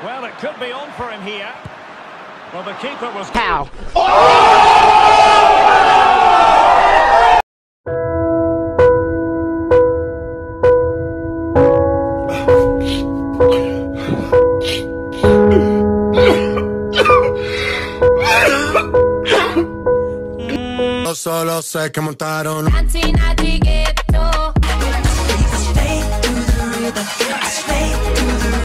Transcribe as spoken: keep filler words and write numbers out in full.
Well, it could be on for him here. Well, the keeper was... How? Solo sé que montaron.